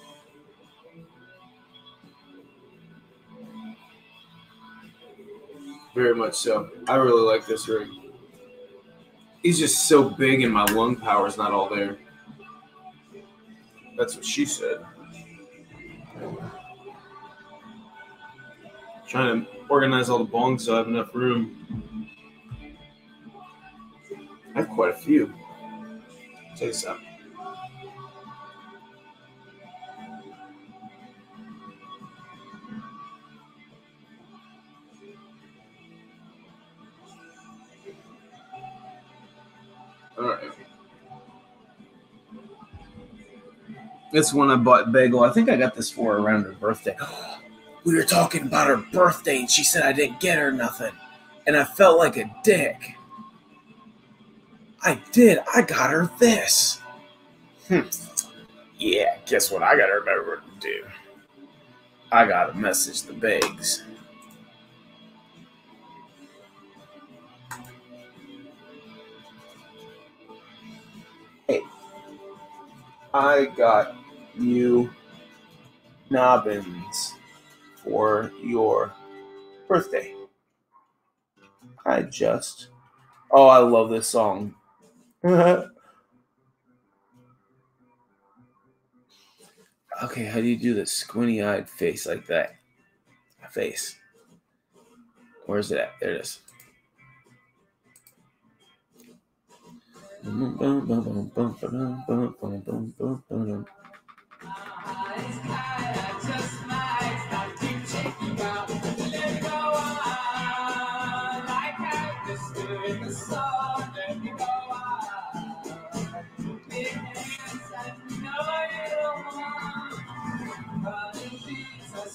Very much so. I really like this rig. He's just so big and my lung power is not all there. That's what she said. Trying to organize all the bongs so I have enough room. I have quite a few. Check this out. All right. This one I bought Bagel. I think I got this for her around her birthday. We were talking about her birthday, and she said I didn't get her nothing. And I felt like a dick. I did. I got her this. Hmm. Yeah, guess what I got to remember to do? I got to message the Bags. Hey, I got you Nobbins for your birthday. I just... Oh, I love this song. Okay, how do you do this squinty-eyed face like that? Face. Where's it at? There it is.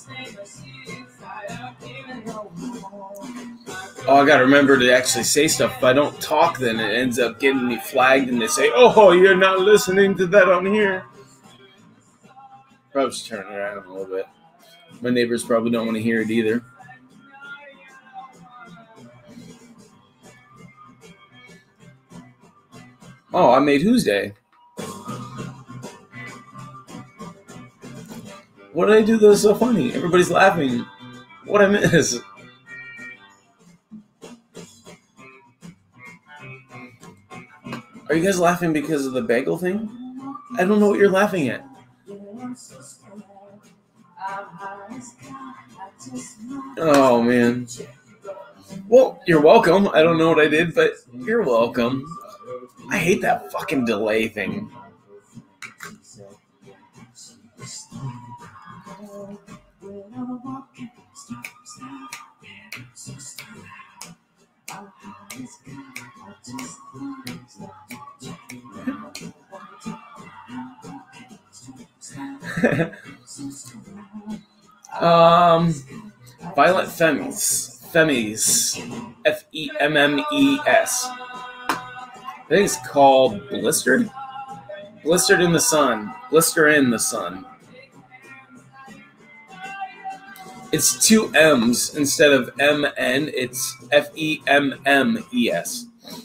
Oh, I gotta remember to actually say stuff. If I don't talk, then it ends up getting me flagged, and they say, "Oh, you're not listening to that on here." Probably just turn it around a little bit. My neighbors probably don't want to hear it either. Oh, I made whose day? What did I do that was so funny? Everybody's laughing. What I miss? Are you guys laughing because of the bagel thing? I don't know what you're laughing at. Oh, man. Well, you're welcome. I don't know what I did, but you're welcome. I hate that fucking delay thing. um, Violent Femmes. Femmes. F E M M E S. I think it's called Blistered? Blistered in the Sun. Blister in the Sun. It's two M's instead of M N. It's F E M M E S.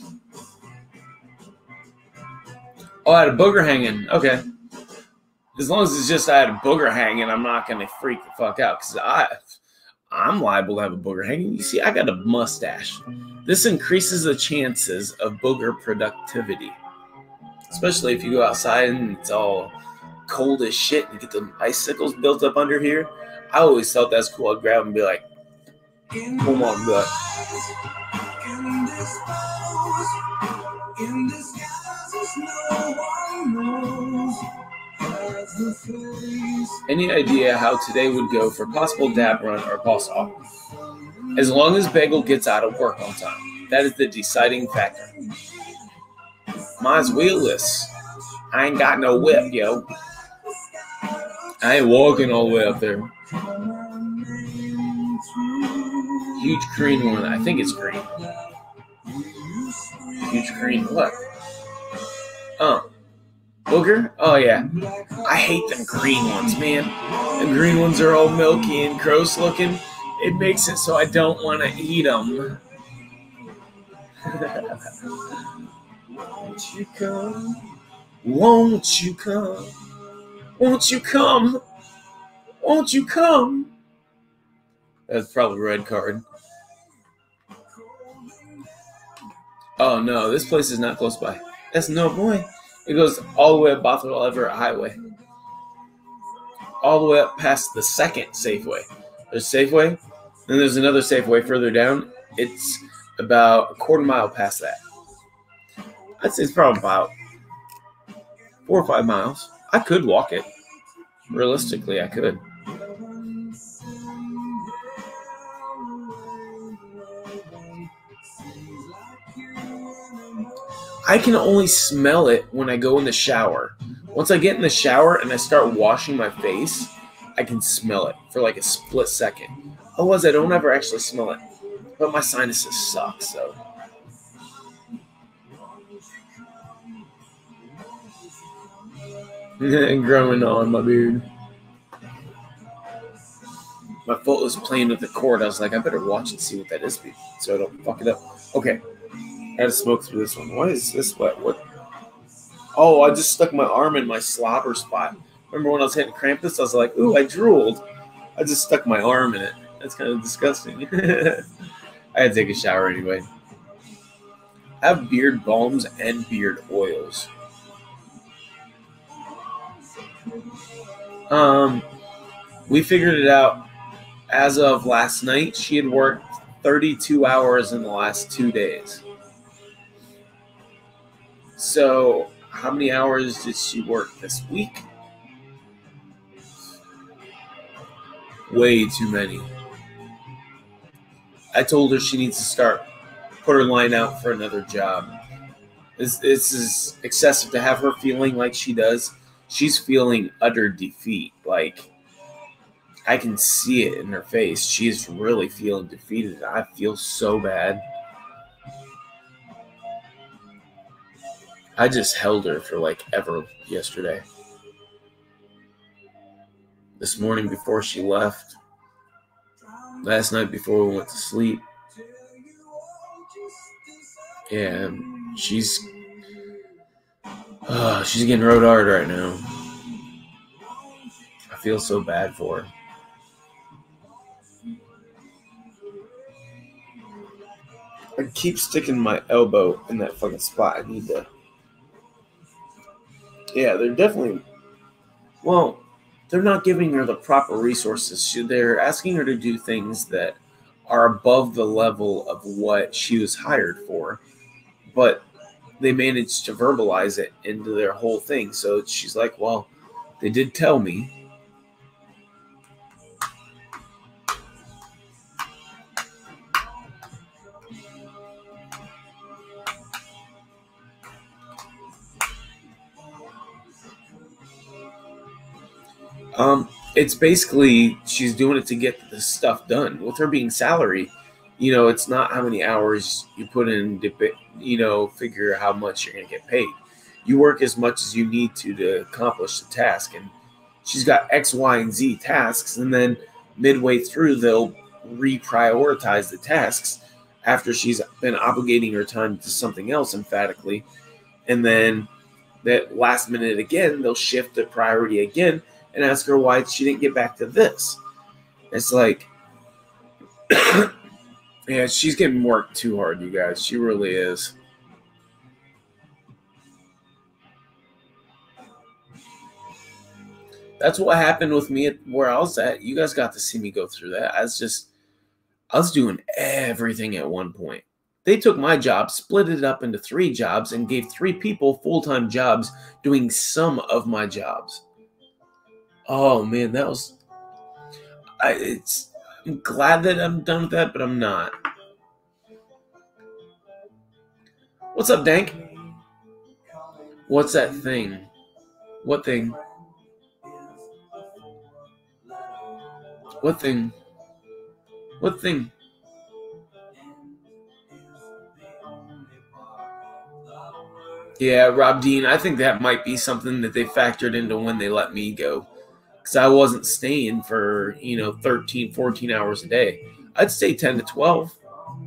Oh, I had a booger hanging. Okay. As long as it's just I had a booger hanging, I'm not going to freak the fuck out. Because I, I'm liable to have a booger hanging. You see, I got a mustache. This increases the chances of booger productivity. Especially if you go outside and it's all cold as shit and you get the icicles built up under here. I always thought that's cool. I'd grab them and be like, pull them on and be like, any idea how today would go for possible dab run or boss off? As long as Bagel gets out of work on time. That is the deciding factor. Mine's wheelless. I ain't got no whip, yo. I ain't walking all the way up there. Huge green one. I think it's green. Huge green what? Oh. Booger? Oh, yeah. I hate them green ones, man. The green ones are all milky and gross looking. It makes it so I don't want to eat them. Won't you come? Won't you come? Won't you come? Won't you come? That's probably a red card. Oh, no. This place is not close by. That's no point. It goes all the way up Bothwell Everett Highway. All the way up past the second Safeway. There's Safeway, then there's another Safeway further down. It's about a quarter mile past that. I'd say it's probably about four or five miles. I could walk it. Realistically, I could. I can only smell it when I go in the shower. Once I get in the shower and I start washing my face, I can smell it for like a split second. Otherwise, I don't ever actually smell it. But my sinuses suck, so. Growing on my beard. My foot was playing with the cord. I was like, I better watch and see what that is, so I don't fuck it up. Okay. I had to smoke through this one. Why is this wet? What? Oh, I just stuck my arm in my slobber spot. Remember when I was hitting Krampus? I was like, ooh, I drooled. I just stuck my arm in it. That's kind of disgusting. I had to take a shower anyway. I have beard balms and beard oils. Um, we figured it out as of last night. She had worked thirty-two hours in the last two days. So, how many hours did she work this week? Way too many. I told her she needs to start, put her line out for another job. This, this is excessive to have her feeling like she does. She's feeling utter defeat. Like, I can see it in her face. She's really feeling defeated. I feel so bad. I just held her for like ever yesterday. This morning before she left. Last night before we went to sleep. Yeah, she's uh, she's getting rode hard right now. I feel so bad for her. I keep sticking my elbow in that fucking spot. I need to. Yeah, they're definitely. Well, they're not giving her the proper resources. They're asking her to do things that are above the level of what she was hired for. But they managed to verbalize it into their whole thing. So she's like, well, they did tell me. Um, it's basically she's doing it to get the stuff done. With her being salary, you know, it's not how many hours you put in to, you know, figure how much you're going to get paid. You work as much as you need to to accomplish the task. And she's got X, Y, and Z tasks. And then midway through, they'll reprioritize the tasks after she's been obligating her time to something else emphatically. And then that last minute again, they'll shift the priority again and ask her why she didn't get back to this. It's like, yeah, she's getting worked too hard, you guys. She really is. That's what happened with me at where I was at. You guys got to see me go through that. I was just, I was doing everything at one point. They took my job, split it up into three jobs, and gave three people full-time jobs doing some of my jobs. Oh, man, that was... I, it's. I'm glad that I'm done with that, but I'm not. What's up, Dank? What's that thing? What thing? What thing? What thing? Yeah, Rob Dean, I think that might be something that they factored into when they let me go. Because I wasn't staying for, you know, thirteen, fourteen hours a day. I'd stay ten to twelve.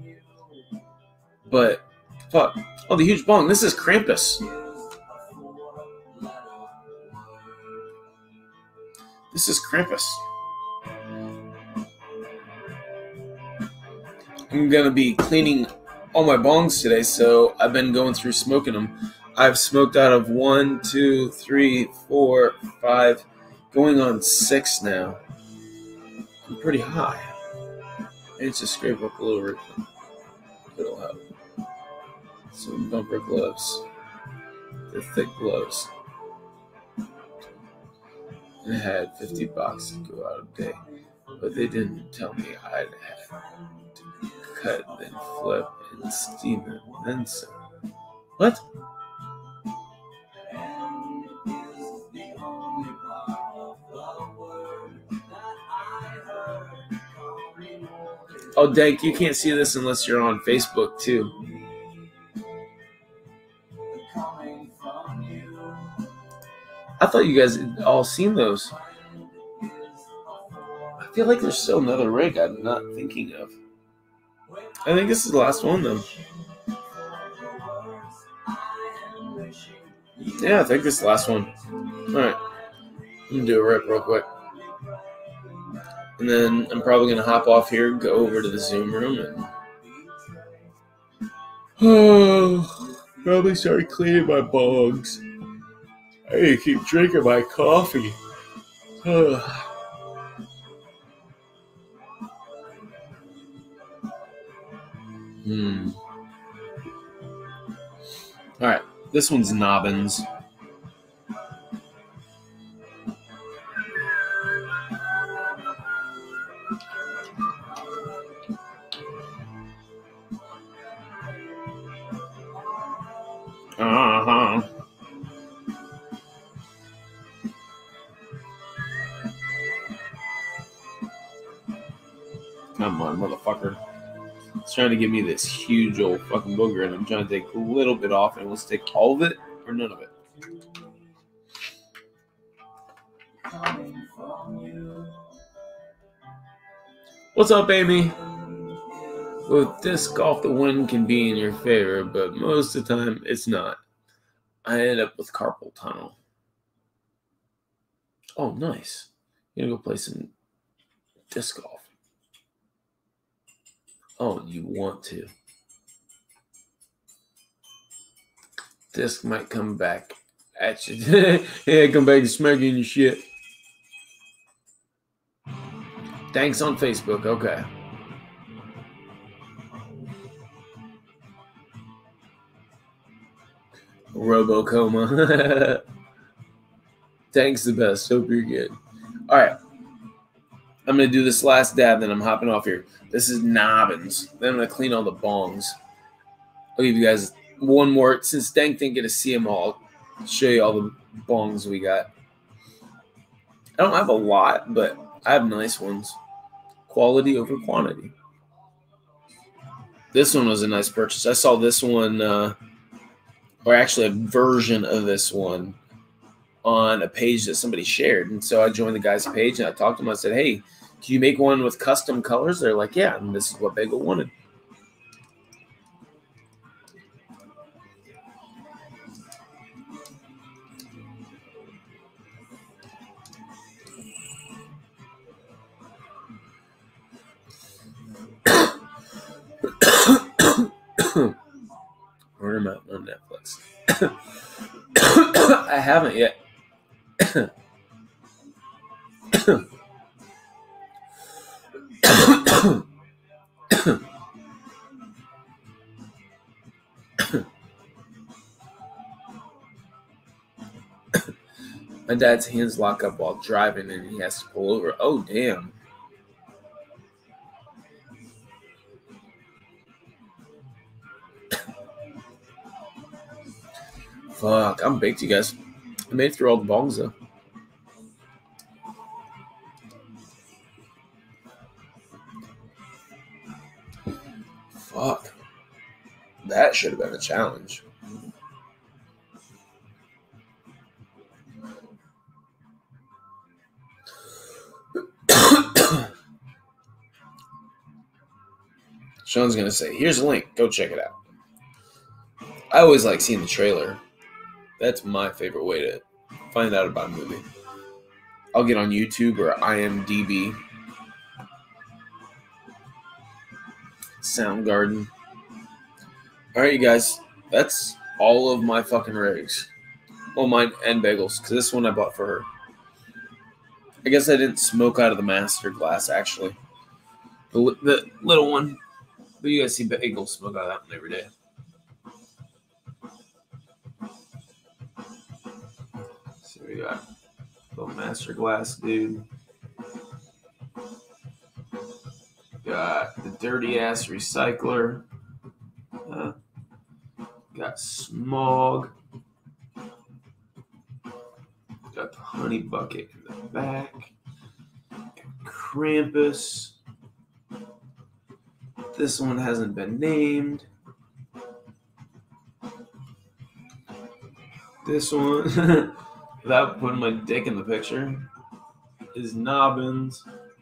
But, fuck. Oh, the huge bong. This is Krampus. This is Krampus. I'm going to be cleaning all my bongs today, so I've been going through smoking them. I've smoked out of one, two, three, four, five, going on six now. I'm pretty high. I need to scrape up a little bit. It'll help. Some bumper gloves. They're thick gloves. And I had fifty bucks to go out a day. But they didn't tell me I'd have to cut, then flip, and steam it, then some. What? Oh, Dank, you can't see this unless you're on Facebook, too. I thought you guys had all seen those. I feel like there's still another rig I'm not thinking of. I think this is the last one, though. Yeah, I think this is the last one. Alright. I'm going to do a rip real quick. And then I'm probably going to hop off here, go over to the Zoom room, and oh, probably start cleaning my bongs. I need to keep drinking my coffee. hmm. Alright, this one's Nobbins. Uh-huh. Come on, motherfucker. It's trying to give me this huge old fucking booger, and I'm trying to take a little bit off, and let's take all of it or none of it. What's up, Amy? With disc golf, the wind can be in your favor, but most of the time, it's not. I ended up with carpal tunnel. Oh, nice. You're gonna go play some disc golf. Oh, you want to. Disc might come back at you. Yeah, come back and smack you in your shit. Thanks on Facebook. Okay. Robocoma. Thanks the best. Hope you're good. All right. I'm going to do this last dab, then I'm hopping off here. This is Nobbins. Then I'm going to clean all the bongs. I'll give you guys one more. Since Dank didn't get to see them all, I'll show you all the bongs we got. I don't have a lot, but I have nice ones. Quality over quantity. This one was a nice purchase. I saw this one, uh, or actually a version of this one, on a page that somebody shared. And so I joined the guy's page and I talked to him. I said, hey, can you make one with custom colors? They're like, yeah, and this is what Bagel wanted. Order them out on Netflix. I haven't yet. My dad's hands lock up while driving and he has to pull over. Oh, damn. Fuck, I'm baked, you guys. I made it through all the bongs, though. Fuck. That should have been a challenge. Sean's going to say, here's a link. Go check it out. I always like seeing the trailer. That's my favorite way to find out about a movie. I'll get on YouTube or I M D B. Soundgarden. All right, you guys. That's all of my fucking rigs. Well, mine and Bagels, because this one I bought for her. I guess I didn't smoke out of the master glass, actually. The, the little one. But you guys see Bagels smoke out of that one every day. So we got little master glass, dude. Got the dirty ass recycler. Uh, got smog. Got the honey bucket in the back. Got Krampus. This one hasn't been named. This one, without putting my dick in the picture, is Nobbins.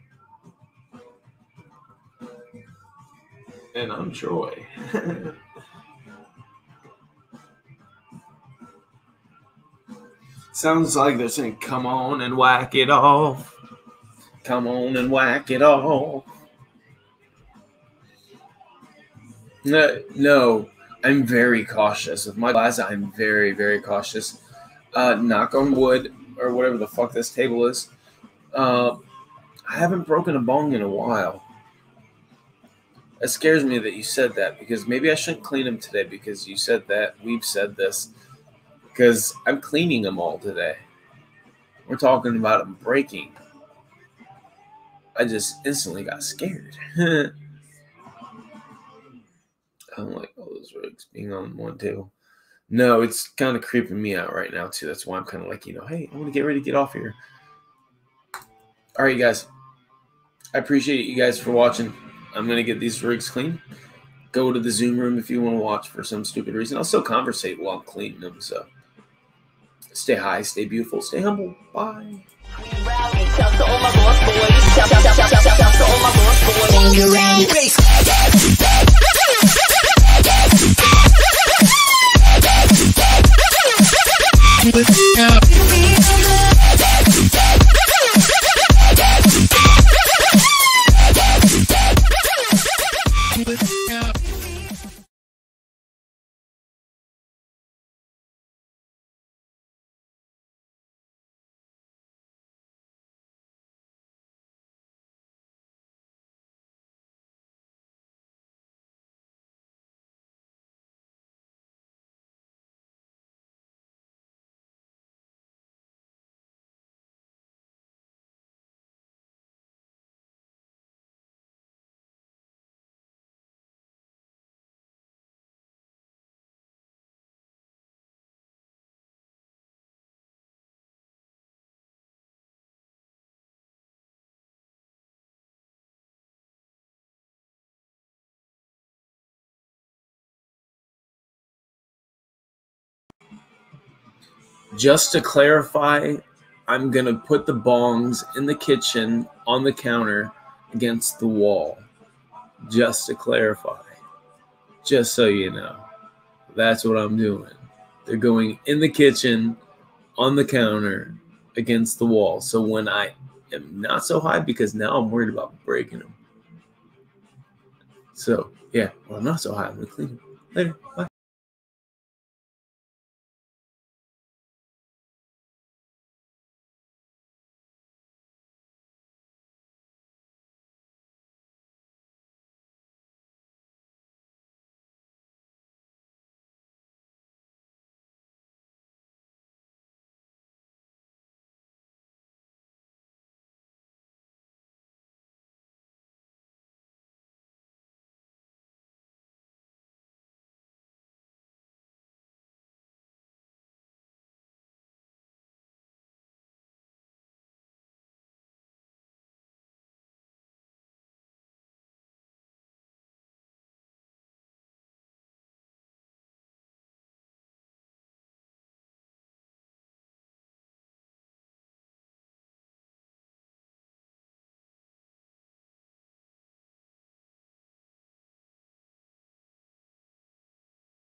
And I'm Troy. Sounds like they're saying, come on and whack it off. Come on and whack it off. No, no, I'm very cautious. With my glass, I'm very, very cautious. Uh, knock on wood, or whatever the fuck this table is. Uh, I haven't broken a bong in a while. It scares me that you said that, because maybe I shouldn't clean them today because you said that. We've said this. Because I'm cleaning them all today. We're talking about them breaking. I just instantly got scared. I don't like all those rigs being on one table. No, it's kind of creeping me out right now, too. That's why I'm kind of like, you know, hey, I want to get ready to get off here. All right, you guys. I appreciate you guys for watching. I'm going to get these rigs clean. Go to the Zoom room if you want to watch for some stupid reason. I'll still conversate while I'm cleaning them. So stay high, stay beautiful, stay humble. Bye. Just to clarify, I'm going to put the bongs in the kitchen on the counter against the wall. Just to clarify. Just so you know. That's what I'm doing. They're going in the kitchen on the counter against the wall. So when I am not so high, because now I'm worried about breaking them. So, yeah, well, I'm not so high. I'm going to clean them. Later. Bye.